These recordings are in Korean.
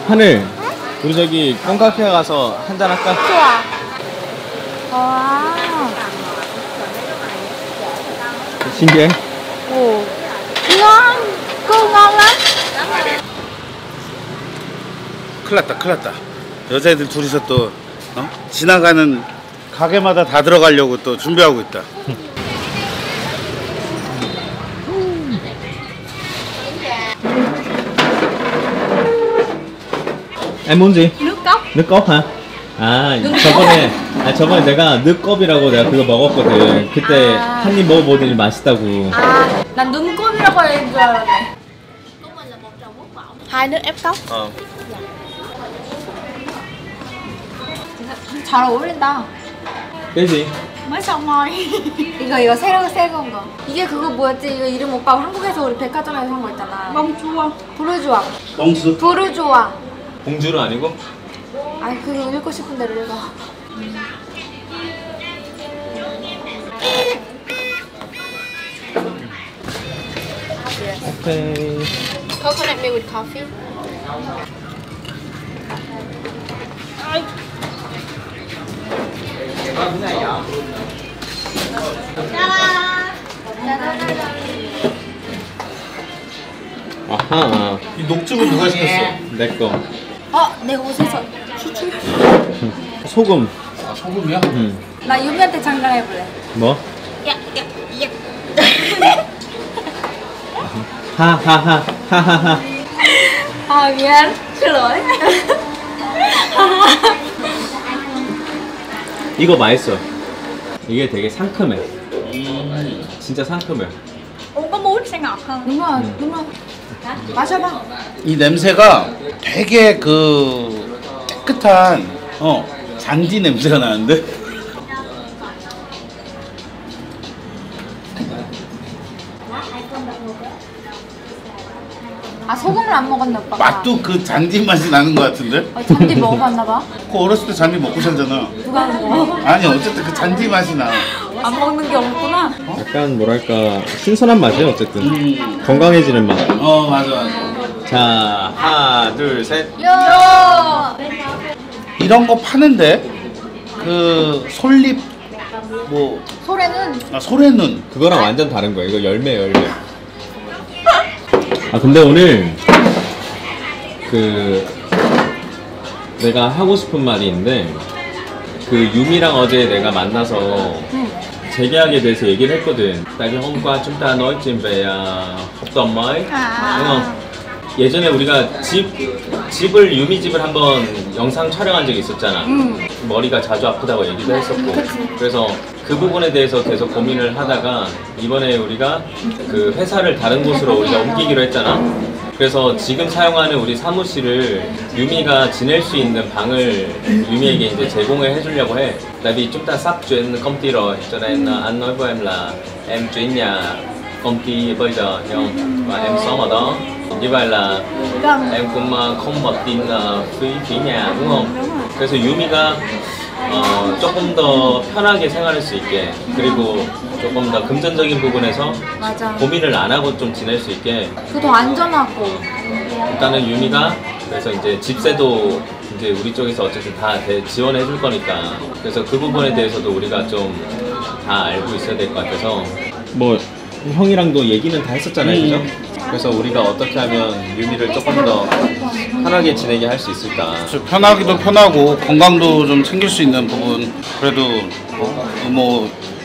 하늘, 우리 저기 콩카페 가서 한잔 할까? 좋아. 와. 신기해? 오. ngon. Cô ngon lắm. 큰일 났다. 여자애들 둘이서 또 지나가는 가게마다 다 들어가려고 또 준비하고 있다. Em muốn gì? Nước cốc. nước cốt hả? 저번에 내가 nước cop이라고 내가 그거 먹었거든. 그때 한 입 먹어보더니 맛있다고. 아, 난 눈곱이라고 하는 줄 알았네. hai nước ép cốc. 잘 어울린다. 그지? mới xong rồi. 이거 새로 온 거. 이게 그거 뭐였지? 이거 이름 오빠 한국에서 우리 백화점에서 산 거 있잖아. 멍주아. 부르주아. 멍수? 부르주아. 봉주는 아니고? 아니 그거 읽고 싶은 대로 읽어. 오케이. Coconut milk with coffee. 아하. 이 녹즙은 누가 시켰어? 내 거. 내 옷에서 추출. 소금. 아, 소금이야? 응. 나 유미한테 장난해볼래. 뭐? 야. 하하하. 아 미안. 실로해. 이거 맛있어. 이게 되게 상큼해. 진짜 상큼해. Ủa có muối sẽ ngọt hơn. Đúng rồi. 마셔봐. 이 냄새가 되게 그 깨끗한 잔디 냄새가 나는데? 아 소금을 안 먹었나 오빠가. 맛도 그 잔디 맛이 나는 것 같은데? 잔디 먹어봤나 봐. 그 어렸을 때 잔디 먹고 살잖아. 누가 하는 거야? 아니 어쨌든 그 잔디 맛이 나. 안 먹는 게 없구나. 약간 뭐랄까 신선한 맛이에요 어쨌든. 건강해지는 맛. 맞아. 자, 하나, 둘, 셋. 요. 이런 거 파는데 그 솔잎 뭐 소래는 소래눈 그거랑 완전 다른 거야. 이거 열매. 아 근데 오늘 그 내가 하고 싶은 말이 있는데 그 유미랑 어제 내가 만나서 재계약에 대해서 얘기를 했거든. Tại vì hôm qua chúng ta nói chuyện về hợp đồng mới, đúng không? 예전에 우리가 집을 유미 집을 한번 영상 촬영한 적이 있었잖아. 머리가 자주 아프다고 얘기도 했었고. 그래서 그 부분에 대해서 계속 고민을 하다가 이번에 우리가 그 회사를 다른 곳으로 우리가 옮기기로 했잖아. 그래서 지금 사용하는 우리 사무실을 유미가 지낼 수 있는 방을 유미에게 이제 제공을 해주려고 해. Tại vì chúng ta sắp chuyển công ty rồi, cho nên anh nói với em là em chuyển nhà công ty bây giờ, hiểu không? Và em sống ở đó. Như vậy là em cũng không mất tiền phí nhà, đúng không? 그래서 유미가 조금 더 편하게 생활할 수 있게, 그리고 조금 더 금전적인 부분에서 맞아. 고민을 안 하고 좀 지낼 수 있게. 그 더 안전하고. 일단은 유미가 그래서 이제 집세도 이제 우리 쪽에서 어쨌든 다 지원해 줄 거니까. 그래서 그 부분에 대해서도 우리가 좀 다 알고 있어야 될 것 같아서. 뭐 형이랑도 얘기는 다 했었잖아요, 그죠? 그래서 우리가 어떻게 하면 유미를 조금 더 편하게 지내게 할 수 있을까? 편하기도 편하고 건강도 좀 챙길 수 있는 부분. 그래도 뭐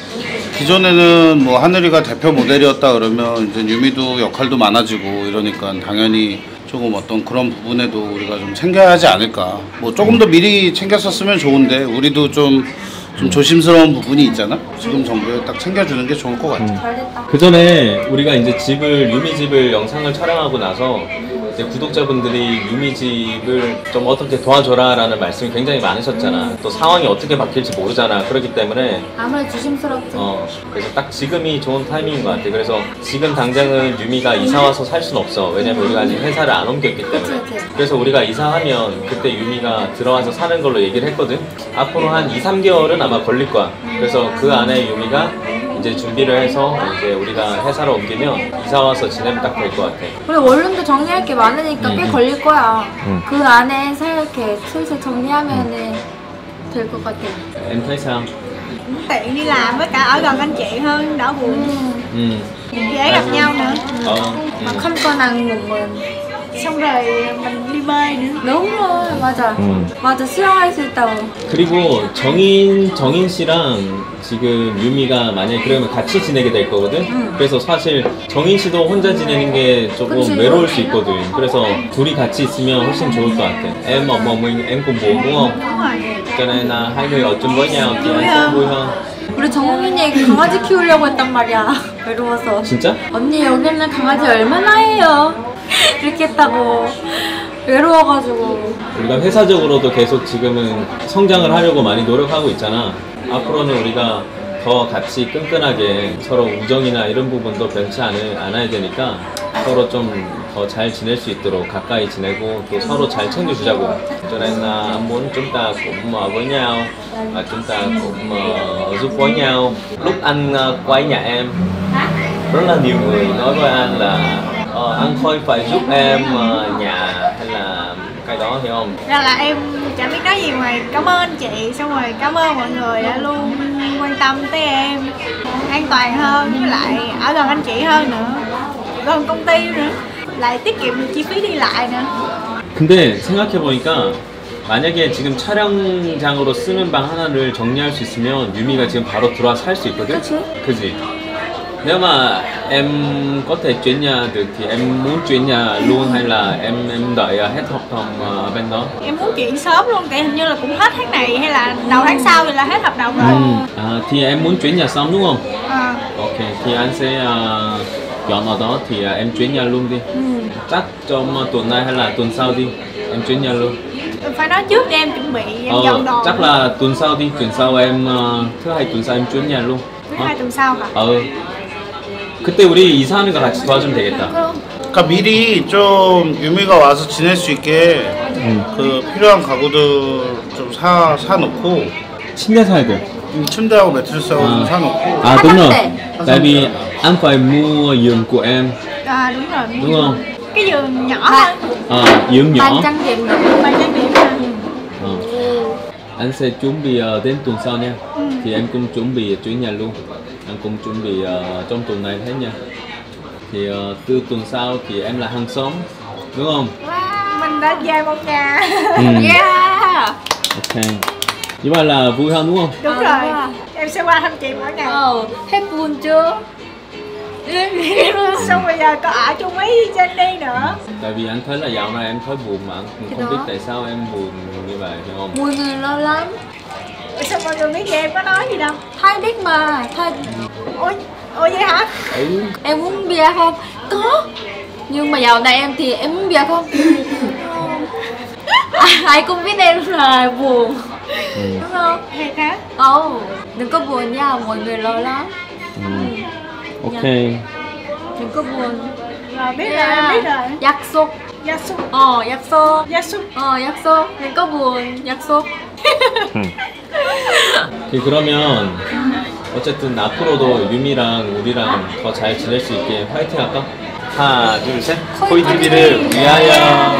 기존에는 뭐 하늘이가 대표 모델이었다 그러면 이제 유미도 역할도 많아지고 이러니까 당연히 조금 어떤 그런 부분에도 우리가 좀 챙겨야 하지 않을까. 뭐 조금 더 미리 챙겼었으면 좋은데 우리도 좀 조심스러운 부분이 있잖아. 지금 정도에 딱 챙겨주는 게 좋을 것 같아. 잘됐다. 그 전에 우리가 이제 유미 집을 영상을 촬영하고 나서 이제 구독자분들이 유미 집을 좀 어떻게 도와줘라 라는 말씀이 굉장히 많으셨잖아. 또 상황이 어떻게 바뀔지 모르잖아. 그렇기 때문에 아무래도 조심스럽지. 그래서 딱 지금이 좋은 타이밍인 것 같아. 그래서 지금 당장은 유미가 이사와서 살 수는 없어. 왜냐면 우리가 아직 회사를 안 옮겼기 때문에. 그치. 그래서 우리가 이사하면 그때 유미가 들어와서 사는 걸로 얘기를 했거든. 앞으로 한 2, 3개월은 아마 걸릴 거야. 그래서 그 안에 유미가 이제 준비를 해서 이제 우리가 회사로 옮기면 이사 와서 지내면 딱 될 것 같아. 우리 원룸도 정리할 게 많으니까 꽤 걸릴 거야. 응. 그 안에서 이렇게 슬슬 정리하면은 될 것 같아. Em thấy sao? Cũng tiện đi làm với cả ở gần anh chị hơn, đỡ buồn, dễ gặp nhau nữa. 막 한 건 안 먹으면. Xong rồi mình đi bơi nữa. 너무 맞아. 맞아, 수영할 수 있다고. 그리고 정인 씨랑 지금 유미가 만약에 그러면 같이 지내게 될 거거든? 그래서 사실 정인 씨도 혼자 지내는 게 조금 그치. 외로울 수 있거든. 그래서 둘이 같이 있으면 훨씬 좋을 것 같아. Em một mình em cùng buồn đúng không? Đúng rồi. Cho nên là hai người ở chung với nhau thì anh sẽ vui hơn. 우리 정국이니 강아지 키우려고 했단 말이야. 외로워서. 진짜? 언니 여기는 강아지 얼마나 해요? 이렇게 했다고. 외로워가지고. 우리가 회사적으로도 계속 지금은 성장을 하려고 많이 노력하고 있잖아. 앞으로는 우리가 더 같이 끈끈하게 서로 우정이나 이런 부분도 변치 않아야 되니까 서로 좀 더 잘 지낼 수 있도록 가까이 지내고 또 서로 잘 챙겨주자고. Cho nên là anh muốn chúng ta cũng với nhau và chúng ta cũng giúp với nhau. Lúc anh quay nhà em, rất là nhiều người nói với anh là anh thôi phải giúp em nhà hay là cái đó hiểu không? Ra là em chẳng biết nói gì ngoài cảm ơn anh chị, xong rồi cảm ơn mọi người đã luôn quan tâm tới em, an toàn hơn, với lại ở gần anh chị hơn nữa, gần công ty nữa, lại tiết kiệm được chi phí đi lại nữa. 근데 생각해보니까 만약에 지금 촬영장으로 쓰는 방 하나를 정리할 수 있으면 유미가 지금 바로 들어와서 할 수 있거든? 그치? 그지? Nếu mà em có thể chuyển nhà được thì em muốn chuyển nhà luôn hay là em đợi hết hợp đồng ở bên đó? Em muốn chuyển sớm luôn, tại hình như là cũng hết tháng này hay là đầu tháng sau thì là hết hợp đồng rồi. À, thì em muốn chuyển nhà xong đúng không? À, Ok, thì anh sẽ dọn ở đó thì em chuyển nhà luôn đi. Chắc trong tuần này hay là tuần sau đi, em chuyển nhà luôn. phải nói trước để em chuẩn bị, em dọn đồ. chắc là tuần sau đi, tuần sau em thứ hai tuần sau em chuyển nhà luôn. Thứ hai tuần sau hả? 그때 우리 이사하는 거 같이 도와주면 되겠다. 그러니까 미리 좀 유미가 와서 지낼 수 있게 그 필요한 가구들 좀 사놓고 침대 사야 돼. 침대하고 매트리스하고 좀 사놓고. À đúng rồi. Tệ. Tại vì anh phải mua giường của em, À đúng rồi. đúng không? Cái giường nhỏ thôi. Giường nhỏ. 반 trang điểm được. Bài trang điểm nè. Anh sẽ chuẩn bị đến tuần sau nha. Thì em cũng chuẩn bị chuyển nhà luôn. Anh cũng chuẩn bị trong tuần này hết nha. Thì từ tuần sau thì em là hàng xóm, đúng không? Mình đã về một nhà. Yeah! Ok. Như vậy là vui hơn đúng không? Đúng rồi. Em sẽ qua thăm chị mỗi ngày. hết buồn chưa? Xong bây giờ có ở chung với Jenny nữa. Tại vì anh thấy là dạo này em thấy buồn mà anh cũng không biết tại sao em buồn như vậy, hiểu không? Buồn người lâu lắm. Sao mọi người biết vậy, em có nói gì đâu. Thay biết mà. Thay... Ủa vậy hả? Em uống bia không? Có. Nhưng mà dạo này em thì em uống bia không? Ai cũng biết em là buồn. Đúng không? Thiệt hả? Đừng có buồn nha, mọi người lo lắm. Ok. Đừng có buồn. Rồi biết rồi, em biết rồi. 약속. 약속. 약속. 약속. 약속. đừng có buồn. 약속. 그러면 어쨌든 앞으로도 유미랑 우리랑 더 잘 지낼 수 있게 화이팅 할까? 하나, 둘, 셋. 코이TV를 위하여.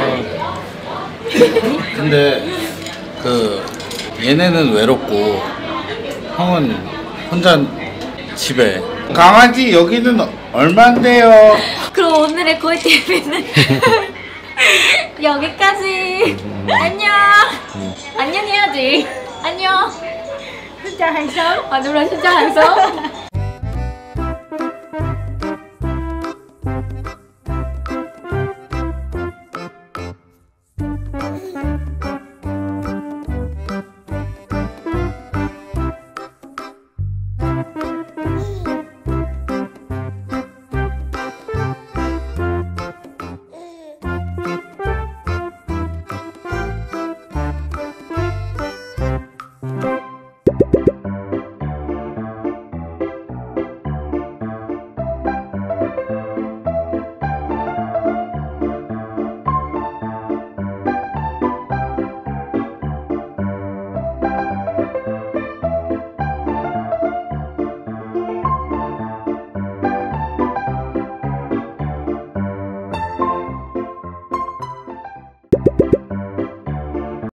근데 그 얘네는 외롭고 형은 혼자 집에. 강아지 여기는 얼만데요? 그럼 오늘의 코이 TV는 여기까지. 안녕. 안녕 해야지. 안녕. Xin chào hàng xóm. đúng rồi, xin chào hàng xóm.